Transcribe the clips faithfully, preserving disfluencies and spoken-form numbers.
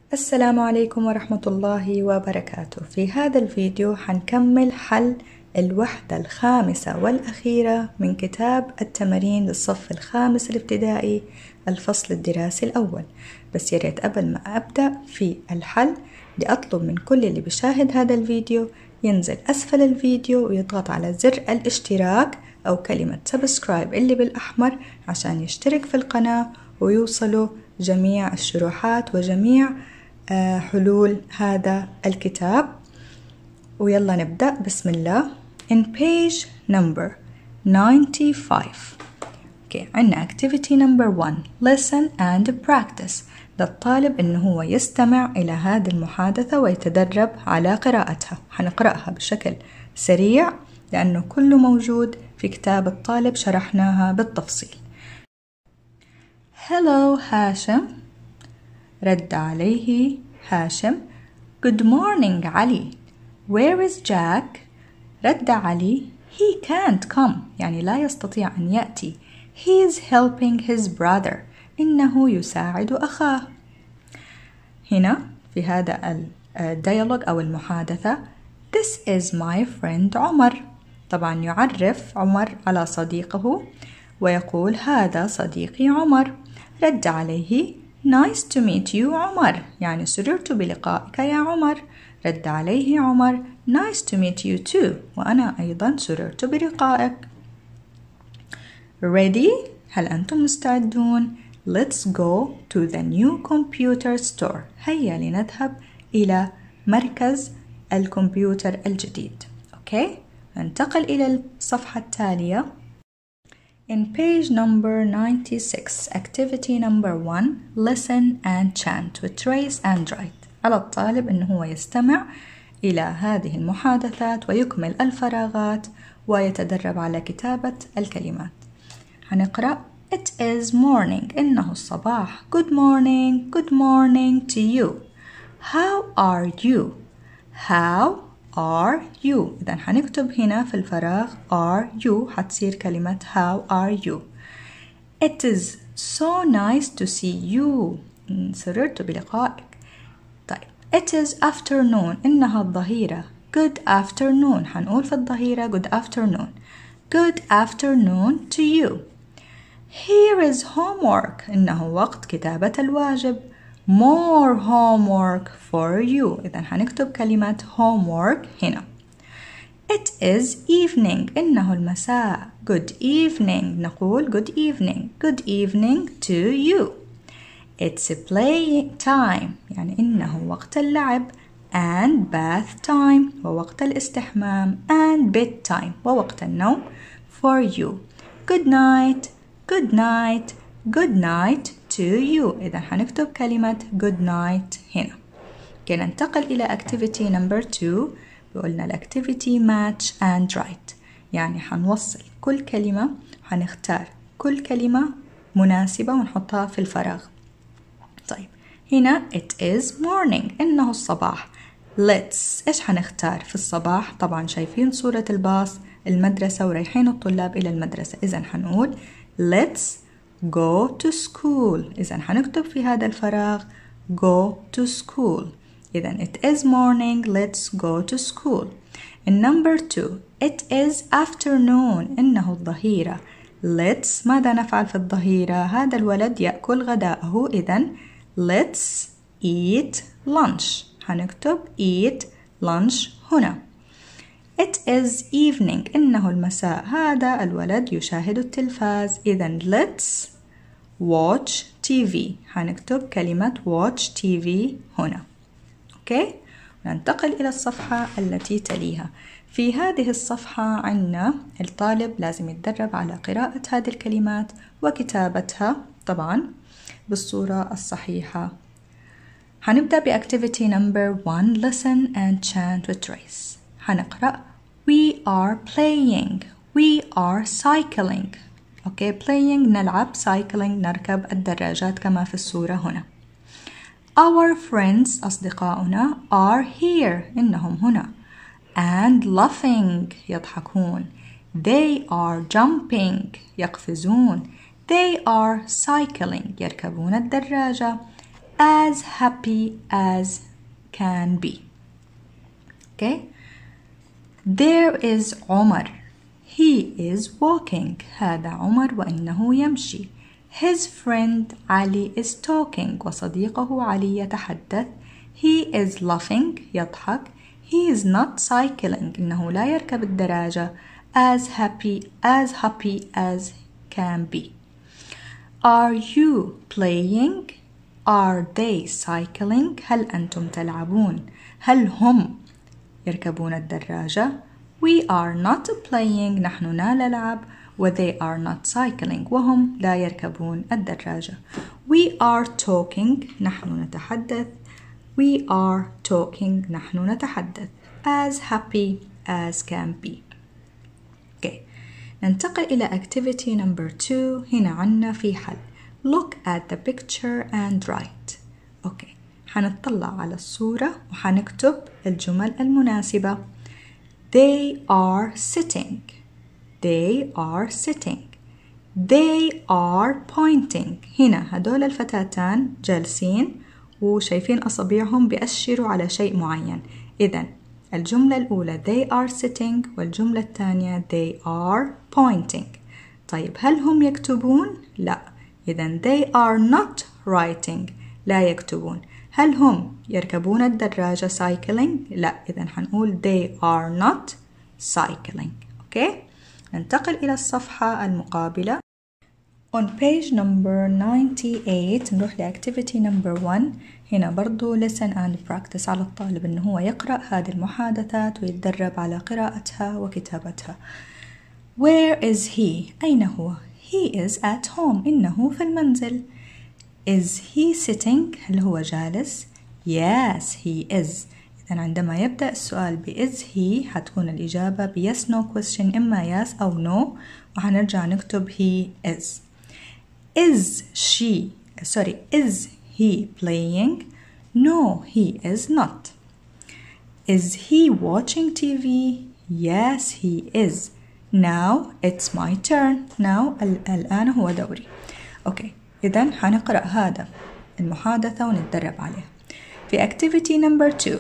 السلام عليكم ورحمة الله وبركاته. في هذا الفيديو حنكمل حل الوحدة الخامسة والأخيرة من كتاب التمارين للصف الخامس الابتدائي الفصل الدراسي الأول. بس ياريت قبل ما أبدأ في الحل لأطلب من كل اللي بيشاهد هذا الفيديو ينزل أسفل الفيديو ويضغط على زر الاشتراك أو كلمة سبسكرايب اللي بالأحمر عشان يشترك في القناة ويوصلوا جميع الشروحات وجميع حلول هذا الكتاب. ويلا نبدأ بسم الله. In page number ninety-five. Okay. عنا activity number one. Listen and practice. للطالب إنه هو يستمع إلى هذه المحادثة ويتدرب على قراءتها. حنقرأها بشكل سريع لأنه كله موجود في كتاب الطالب شرحناها بالتفصيل. Hello هاشم. رد عليه هاشم. Good morning علي. Where is Jack? رد علي He can't come يعني لا يستطيع أن يأتي. He is helping his brother إنه يساعد أخاه. هنا في هذا الديالوج أو المحادثة This is my friend عمر. طبعا يعرف عمر على صديقه ويقول هذا صديقي عمر. رد عليه Nice to meet you عمر يعني سررت بلقائك يا عمر. رد عليه عمر Nice to meet you too وأنا أيضا سررت بلقائك. Ready؟ هل أنتم مستعدون؟ Let's go to the new computer store. هيا لنذهب إلى مركز الكمبيوتر الجديد. أوكي؟ ننتقل إلى الصفحة التالية. In page number ninety-six, activity number one, listen and chant with trace and write. على الطالب إنه هو يستمع إلى هذه المحادثات ويكمل الفراغات ويتدرب على كتابة الكلمات. هنقرأ It is morning. إنه الصباح. Good morning. Good morning to you. How are you? How are you. إذن حنكتب هنا في الفراغ are you حتصير كلمة how are you. It is so nice to see you. سررت بلقائك. طيب It is afternoon. إنها الظهيرة. Good afternoon. حنقول في الظهيرة good afternoon. Good afternoon to you. Here is homework. إنه وقت كتابة الواجب. More homework for you. إذن حنكتب كلمة homework هنا. It is evening. إنه المساء. Good evening. نقول good evening. Good evening to you. It's play time. يعني إنه وقت اللعب. And bath time. ووقت الاستحمام. And bedtime. ووقت النوم. For you. Good night. Good night. Good night to you. إذا حنكتب كلمة good night هنا. كنا ننتقل إلى activity number two. بقولنا الactivity match and write. يعني حنوصل كل كلمة حنختار كل كلمة مناسبة ونحطها في الفراغ. طيب هنا it is morning. إنه الصباح. Let's إيش حنختار في الصباح؟ طبعا شايفين صورة الباص المدرسة ورايحين الطلاب إلى المدرسة. إذا حنقول Let's go to school. إذا حنكتب في هذا الفراغ go to school. إذا it is morning. Let's go to school. In number two, it is afternoon. إنه الظهيرة. Let's ماذا نفعل في الظهيرة؟ هذا الولد يأكل غداءه. إذا let's eat lunch. حنكتب eat lunch هنا. It is evening. إنه المساء. هذا الولد يشاهد التلفاز. إذا let's watch تي في. حنكتب كلمة watch تي في هنا. أوكي؟ ننتقل إلى الصفحة التي تليها. في هذه الصفحة عنا الطالب لازم يتدرب على قراءة هذه الكلمات وكتابتها طبعا بالصورة الصحيحة. حنبدأ بأكتيفيتي نمبر one. Listen and chant with trace. حنقرأ We are playing. We are cycling. أوكي okay. Playing نلعب. Cycling نركب الدراجات كما في الصورة هنا. Our friends أصدقاؤنا are here. إنهم هنا. And laughing يضحكون. They are jumping يقفزون. They are cycling يركبون الدراجة. as happy as can be. Okay. There is Omar. He is walking. هذا عمر وإنه يمشي. His friend Ali is talking. وصديقه علي يتحدث. He is laughing. يضحك. He is not cycling. إنه لا يركب الدراجة. As happy as happy as can be. Are you playing? Are they cycling? هل أنتم تلعبون؟ هل هم يركبون الدراجة؟ We are not playing. نحن لا نلعب. و they are not cycling. وهم لا يركبون الدراجة. We are talking. نحن نتحدث. We are talking. نحن نتحدث. As happy as can be. Okay. ننتقل إلى activity number two. هنا عنا في حل. Look at the picture and write. أوكي. حنطلع على الصورة وحنكتب الجمل المناسبة. They are sitting. They are sitting. They are pointing. هنا هدول الفتاتان جالسين وشايفين أصابعهم بيأشروا على شيء معين. إذن الجملة الأولى they are sitting والجملة الثانية they are pointing. طيب هل هم يكتبون؟ لا. إذن they are not writing. لا يكتبون. هل هم يركبون الدراجة cycling؟ لا. إذن حنقول they are not cycling. أوكي؟ ننتقل إلى الصفحة المقابلة. On page number ninety-eight نروح لactivity number one. هنا برضو listen and practice. على الطالب إنه هو يقرأ هذه المحادثات ويتدرب على قراءتها وكتابتها. Where is he? أين هو؟ He is at home. إنه في المنزل. Is he sitting؟ هل هو جالس؟ Yes he is. إذن عندما يبدأ السؤال ب is he حتكون الإجابة ب yes no question إما yes أو no وحنرجع نكتب he is. Is she sorry is he playing? No he is not. Is he watching T V? Yes he is. Now it's my turn. Now الآن هو دوري. أوكي. إذن حنقرأ هذا المحادثة ونتدرب عليها. في activity number two.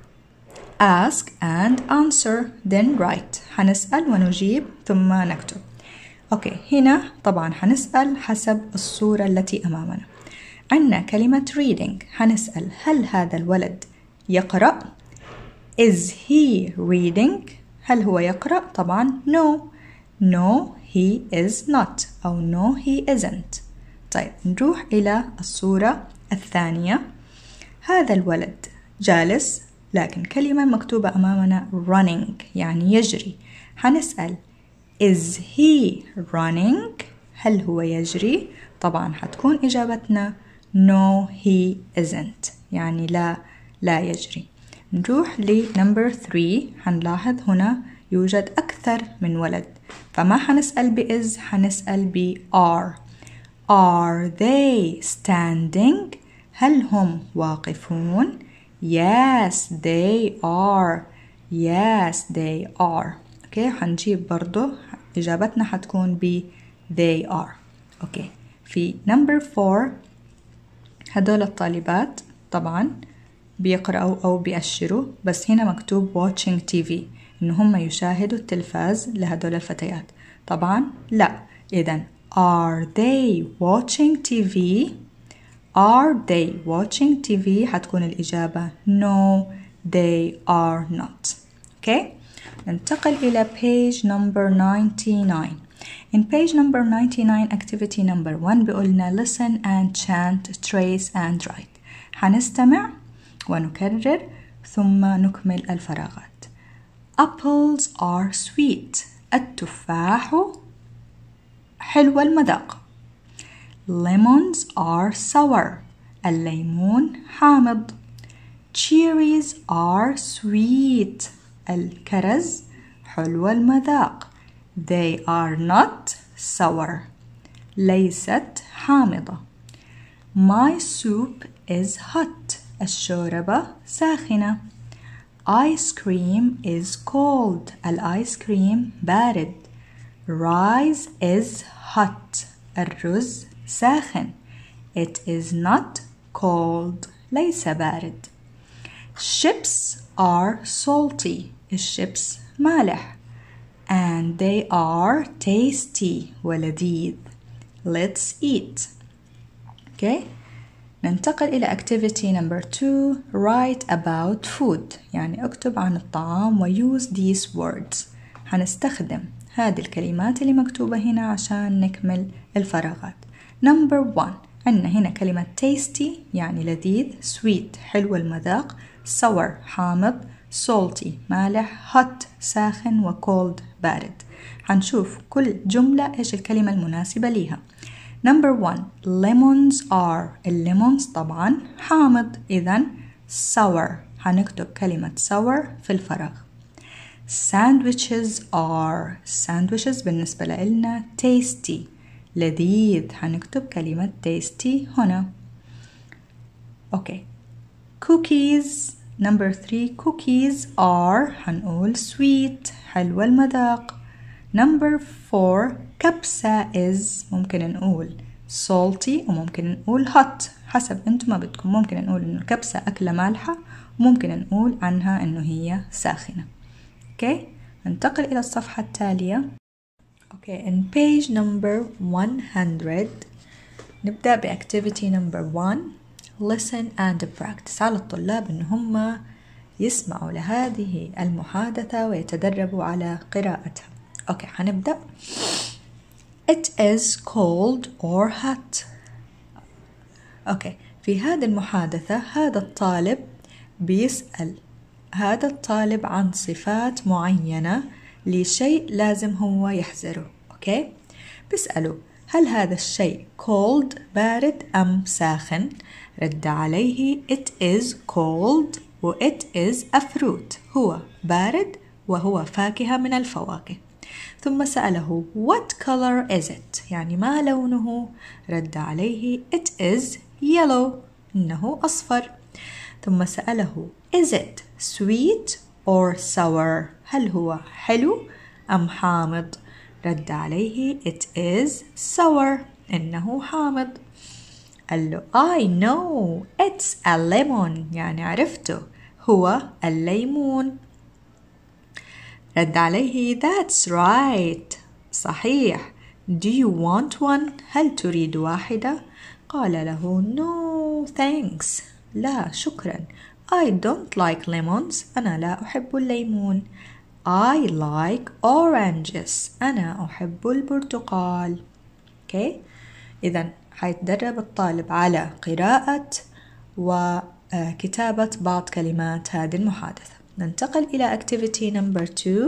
Ask and answer then write. حنسأل ونجيب ثم نكتب. أوكي. هنا طبعا حنسأل حسب الصورة التي أمامنا. عندنا كلمة reading. حنسأل هل هذا الولد يقرأ؟ Is he reading؟ هل هو يقرأ؟ طبعا no. No he is not أو no he isn't. طيب نروح إلى الصورة الثانية. هذا الولد جالس لكن كلمة مكتوبة أمامنا running يعني يجري. حنسأل is he running؟ هل هو يجري؟ طبعا حتكون إجابتنا no he isn't يعني لا لا يجري. نروح ل number three. حنلاحظ هنا يوجد أكثر من ولد فما حنسأل ب is حنسأل ب are. Are they standing؟ هل هم واقفون؟ Yes they are. Yes they are. أوكي حنجيب برضو إجابتنا حتكون ب they are. أوكي في number four. هدول الطالبات طبعا بيقرأوا أو بيأشروا بس هنا مكتوب watching تي في إن هم يشاهدوا التلفاز لهدول الفتيات. طبعا لا. إذن are they watching تي في؟ Are they watching تي في؟ حتكون الإجابة no they are not. Okay. ننتقل إلى page number ninety-nine. In page number ninety-nine activity number one بيقولنا listen and chant trace and write. حنستمع ونكرر ثم نكمل الفراغات. Apples are sweet. التفاح حلو المذاق. Lemons are sour. الليمون حامض. Cherries are sweet. الكرز حلو المذاق. They are not sour. ليست حامضة. My soup is hot. الشوربة ساخنة. Ice cream is cold. الآيس كريم بارد. Rice is hot. الرز ساخن. It is not cold ليس بارد. Chips are salty الشيبس مالح. And they are tasty ولذيذ. Let's eat. Okay. ننتقل إلى activity number two. Write about food. يعني اكتب عن الطعام و use these words. هنستخدم هذه الكلمات اللي مكتوبة هنا عشان نكمل الفراغات. Number one. عندنا هنا كلمة tasty يعني لذيذ. Sweet حلو المذاق. Sour حامض. salty مالح. hot ساخن و cold بارد. هنشوف كل جملة إيش الكلمة المناسبة ليها. Number one. Lemons are الليمونز طبعا حامض إذن sour هنكتب كلمة sour في الفراغ. Sandwiches are sandwiches بالنسبة لنا tasty لذيذ هنكتب كلمة tasty هنا. أوكي. Cookies Number three. Cookies are هنقول sweet حلو المذاق. Number four. كبسة is ممكن نقول salty وممكن نقول hot حسب انتم ما بدكم. ممكن نقول انه كبسة أكلة مالحة وممكن نقول عنها انه هي ساخنة. اوكي. okay. ننتقل إلى الصفحة التالية. اوكي. okay. in page number one hundred نبدأ بactivity number one. listen and practice. على الطلاب ان هم يسمعوا لهذه المحادثة ويتدربوا على قراءتها. اوكي. okay. هنبدأ. It is cold or hot. اوكي. okay. في هذه المحادثة هذا الطالب بيسأل هذا الطالب عن صفات معينة لشيء لازم هو يحذره. اوكي. okay. بيسأله هل هذا الشيء cold بارد أم ساخن؟ رد عليه it is cold و it is a fruit هو بارد وهو فاكهة من الفواكه. ثم سأله what color is it يعني ما لونه؟ رد عليه it is yellow إنه أصفر. ثم سأله is it sweet or sour هل هو حلو أم حامض؟ رد عليه it is sour إنه حامض. قال له I know it's a lemon يعني عرفته هو الليمون. رد عليه that's right صحيح. do you want one هل تريد واحدة؟ قال له no thanks لا شكرا. I don't like lemons أنا لا أحب الليمون. I like oranges أنا أحب البرتقال. okay. إذن حيتدرب الطالب على قراءة وكتابة بعض كلمات هذه المحادثة. ننتقل إلى activity number two.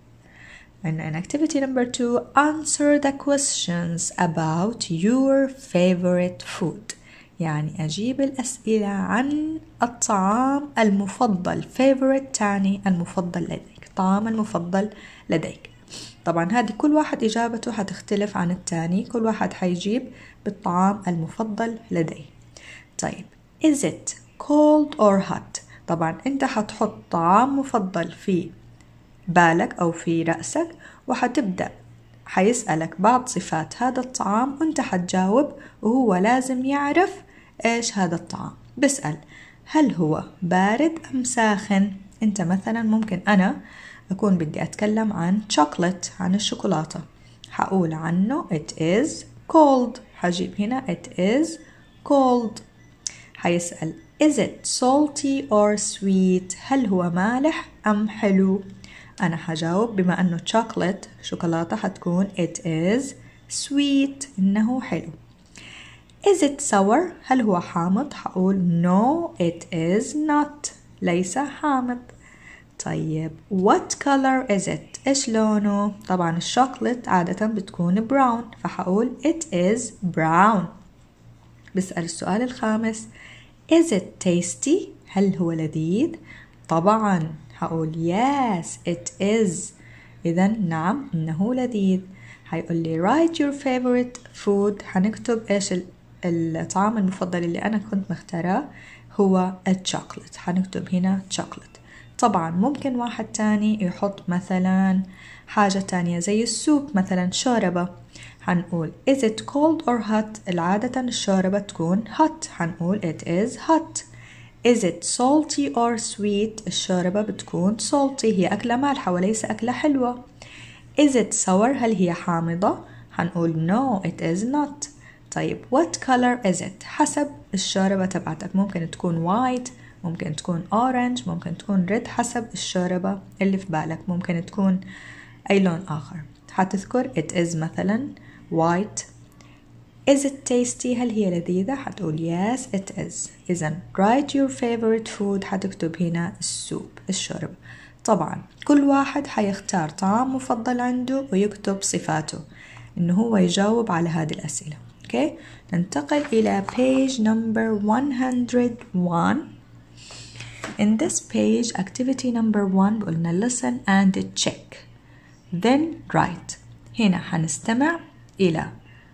And activity number two. Answer the questions about your favorite food. يعني أجيب الأسئلة عن الطعام المفضل. favorite تعني المفضل لديك. الطعام المفضل لديك. طبعا هذه كل واحد إجابته هتختلف عن التاني. كل واحد حيجيب بالطعام المفضل لديه. طيب is it cold or hot؟ طبعا أنت حتحط طعام مفضل في بالك أو في رأسك وحتبدأ حيسألك بعض صفات هذا الطعام وأنت حتجاوب وهو لازم يعرف إيش هذا الطعام. بسأل هل هو بارد أم ساخن؟ أنت مثلا ممكن أنا أكون بدي أتكلم عن chocolate عن الشوكولاتة حقول عنه it is cold حجيب هنا it is cold. حيسأل is it salty or sweet هل هو مالح أم حلو؟ أنا حجاوب بما أنه chocolate شوكولاتة حتكون it is sweet إنه حلو. is it sour هل هو حامض؟ حقول no it is not ليس حامض. طيب what color is it إيش لونه؟ طبعا الشوكولات عادة بتكون brown فحقول it is brown. بسأل السؤال الخامس is it tasty هل هو لذيذ؟ طبعا حقول yes it is إذن نعم إنه لذيذ. حيقول لي write your favorite food حنكتب إيش الطعام المفضل اللي أنا كنت مختاراه هو الشوكولات حنكتب هنا شوكولات. طبعا ممكن واحد تاني يحط مثلا حاجة تانية زي السوب مثلا شوربة حنقول is it cold or hot؟ العادة الشوربة تكون hot، حنقول it is hot. is it salty or sweet؟ الشوربة بتكون salty، هي أكلة مالحة وليس أكلة حلوة. is it sour؟ هل هي حامضة؟ حنقول no it is not. طيب what color is it؟ حسب الشوربة تبعتك، ممكن تكون white، ممكن تكون orange، ممكن تكون red، حسب الشوربة اللي في بالك، ممكن تكون أي لون آخر. حتذكر it is مثلا white. is it tasty؟ هل هي لذيذة؟ حتقول yes it is. إذن write your favorite food، حتكتب هنا السوب، الشوربة. طبعا كل واحد حيختار طعام مفضل عنده ويكتب صفاته، إنه هو يجاوب على هذه الأسئلة. okay. ننتقل إلى page number one hundred one. in this page activity number one قلنا listen and check then write. هنا حنستمع إلى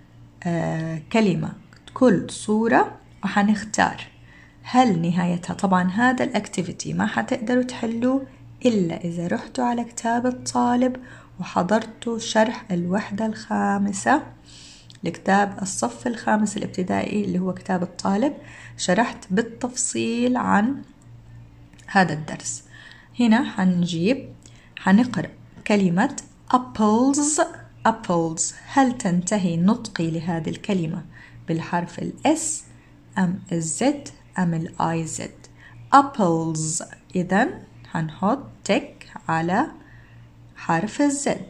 آه كلمة كل صورة وحنختار هل نهايتها. طبعا هذا الأكتيفيتي ما حتقدروا تحلوه إلا إذا رحتوا على كتاب الطالب وحضرتوا شرح الوحدة الخامسة لكتاب الصف الخامس الابتدائي اللي هو كتاب الطالب، شرحت بالتفصيل عن هذا الدرس. هنا حنجيب حنقرأ كلمة apples. apples هل تنتهي نطقي لهذه الكلمة بالحرف ال S أم ال Z أم ال I Z؟ apples إذن حنحط تك على حرف ال Z.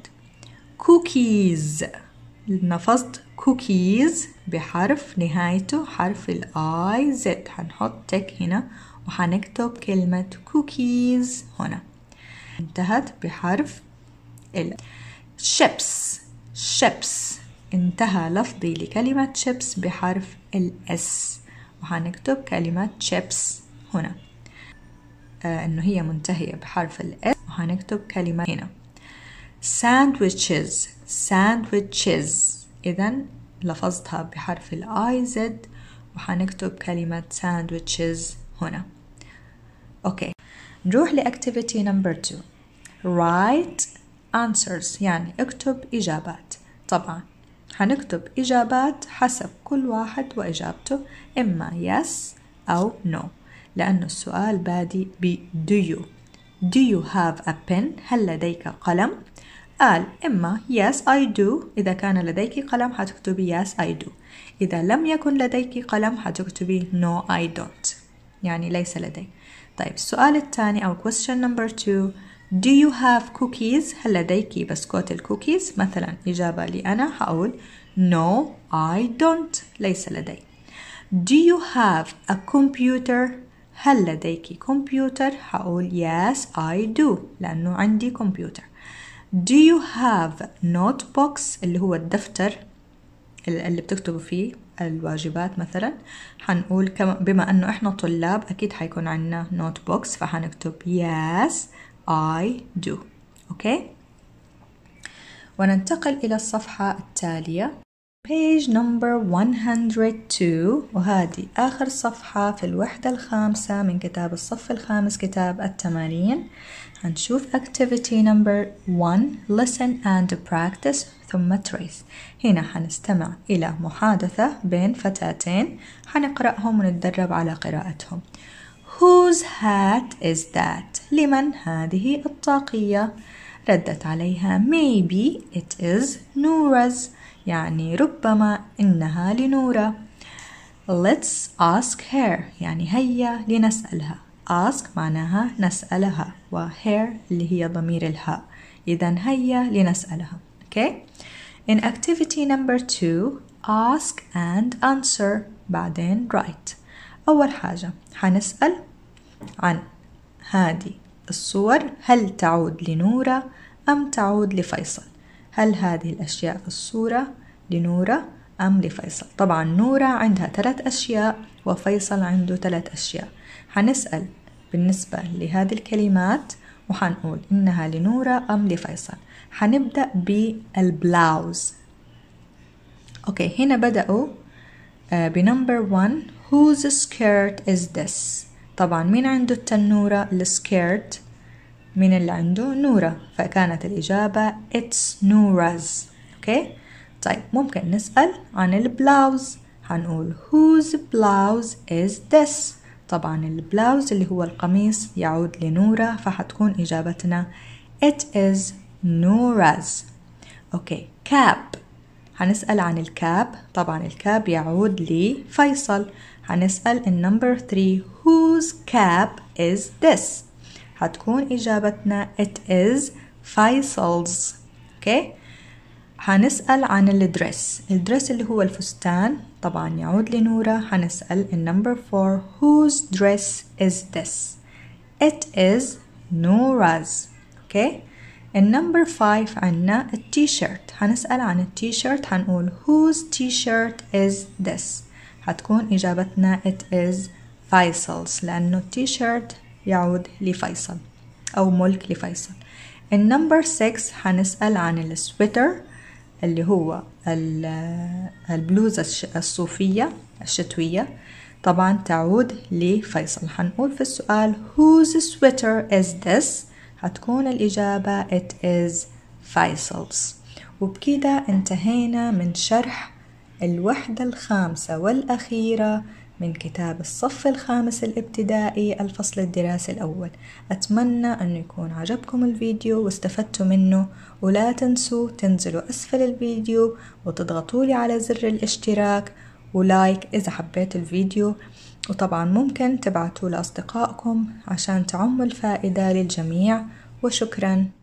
cookies نفضت cookies بحرف نهايته حرف ال I Z، حنحط تك هنا وحنكتب كلمة cookies هنا، انتهت بحرف ال. chips chips انتهى لفظي لكلمة chips بحرف ال S، وحنكتب كلمة chips هنا، آه انه هي منتهية بحرف ال S، وحنكتب كلمة هنا. sandwiches sandwiches إذن لفظتها بحرف ال I Z، وحنكتب كلمة sandwiches هنا. أوكي، نروح لأكتيفيتي نمبر two. write answers يعني اكتب إجابات. طبعا حنكتب إجابات حسب كل واحد وإجابته، إما yes أو no، لأن السؤال بادي ب do you. do you have a pen؟ هل لديك قلم؟ قال إما yes I do، إذا كان لديك قلم حتكتبي yes I do، إذا لم يكن لديك قلم حتكتبي no I don't، يعني ليس لدي. طيب السؤال الثاني أو question number two. do you have cookies؟ هل لديك بسكوت الكوكيز؟ مثلا إجابة لي أنا حقول no I don't، ليس لدي. do you have a computer؟ هل لديك كمبيوتر؟ حقول yes I do، لأنه عندي كمبيوتر. do you have notebooks؟ اللي هو الدفتر اللي بتكتبوا فيه الواجبات مثلا، حنقول كما بما أنه إحنا طلاب أكيد حيكون عندنا notebooks، فحنكتب yes I do. أوكي، وننتقل إلى الصفحة التالية page number one hundred two، وهذه آخر صفحة في الوحدة الخامسة من كتاب الصف الخامس كتاب التمارين. هنشوف activity number one listen and practice ثم trace. هنا حنستمع إلى محادثة بين فتاتين، حنقرأهم ونتدرب على قراءتهم. whose hat is that؟ لمن هذه الطاقية؟ ردت عليها maybe it is نورز، يعني ربما إنها لنورة. let's ask her يعني هيا لنسألها. ask معناها نسألها، و her اللي هي ضمير الهاء، إذن هيا لنسألها. okay. in activity number two ask and answer، بعدين write. أول حاجة حنسأل عن هذه الصور هل تعود لنورة أم تعود لفيصل؟ هل هذه الأشياء في الصورة لنورة أم لفيصل؟ طبعا نورة عندها ثلاث أشياء وفيصل عنده ثلاث أشياء. حنسأل بالنسبة لهذه الكلمات وحنقول إنها لنورة أم لفيصل. حنبدأ بالبلاوز. أوكي، هنا بدأوا بنمبر one whose skirt is this؟ طبعا مين عنده التنورة السكيرت؟ مين اللي عنده؟ نورة، فكانت الإجابة it's نورز. أوكي، طيب ممكن نسأل عن البلاوز، هنقول whose blouse is this. طبعا البلاوز اللي هو القميص يعود لنورة، فحتكون إجابتنا it is Nora's. أوكي cap، هنسأل عن الكاب، طبعا الكاب يعود لفيصل، هنسأل النمبر ثري whose cap is this. هتكون إجابتنا it is فيصل's. أوكي هنسأل عن الدرس، الدرس اللي هو الفستان، طبعا يعود لنورة، هنسأل النمبر فور whose dress is this. it is Nora's. أوكي النمبر فايف عنا التيشيرت، هنسأل عن التيشيرت، هنقول whose t-shirt is this. هتكون إجابتنا it is فيصل's، لأنه التيشيرت يعود لفيصل أو ملك لفيصل. النمبر سكس هنسأل عن السويتر اللي هو البلوزة الصوفية الشتوية، طبعا تعود لفيصل، هنقول في السؤال whose sweater is this. هتكون الإجابة it is فيصل's. وبكده انتهينا من شرح الوحدة الخامسة والأخيرة من كتاب الصف الخامس الابتدائي الفصل الدراسي الأول. أتمنى أن يكون عجبكم الفيديو واستفدتوا منه، ولا تنسوا تنزلوا أسفل الفيديو وتضغطوا لي على زر الاشتراك ولايك إذا حبيت الفيديو، وطبعا ممكن تبعتوا لأصدقائكم عشان تعم الفائدة للجميع. وشكرا.